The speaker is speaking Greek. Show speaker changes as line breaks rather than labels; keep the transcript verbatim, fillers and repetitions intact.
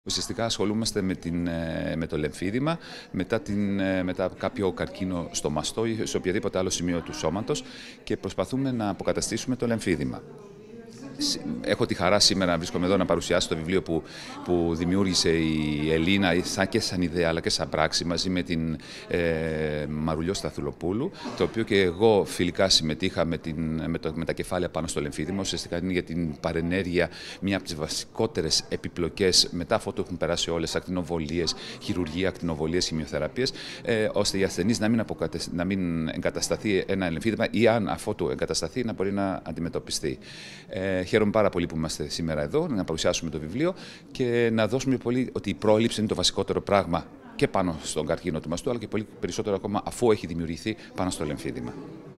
Ουσιαστικά ασχολούμαστε με, την, με το λεμφίδημα, μετά, την, μετά κάποιο καρκίνο στο μαστό ή σε οποιοδήποτε άλλο σημείο του σώματος και προσπαθούμε να αποκαταστήσουμε το λεμφίδημα. Έχω τη χαρά σήμερα να βρίσκομαι εδώ να παρουσιάσω το βιβλίο που, που δημιούργησε η Ελίνα σαν και σαν ιδέα αλλά και σαν πράξη μαζί με την ε, Μαρουλιό Σταθουλοπούλου, το οποίο και εγώ φιλικά συμμετείχα με, την, με, το, με τα κεφάλαια πάνω στο λεμφίδημα. Ουσιαστικά είναι για την παρενέργεια μια από τις βασικότερες επιπλοκές μετά αφού το έχουν περάσει όλες, ακτινοβολίες, χειρουργία, ακτινοβολίες, χημειοθεραπείες, ε, ώστε οι ασθενείς να μην, να μην εγκατασταθεί ένα λεμφίδημα ή αν αφού του εγκατασταθεί να μπορεί να αντιμετωπιστεί. Ε, Χαίρομαι πάρα πολύ που είμαστε σήμερα εδώ, να παρουσιάσουμε το βιβλίο και να δώσουμε πολύ ότι η πρόληψη είναι το βασικότερο πράγμα και πάνω στον καρκίνο του μαστού, αλλά και πολύ περισσότερο ακόμα αφού έχει δημιουργηθεί πάνω στο λεμφίδημα.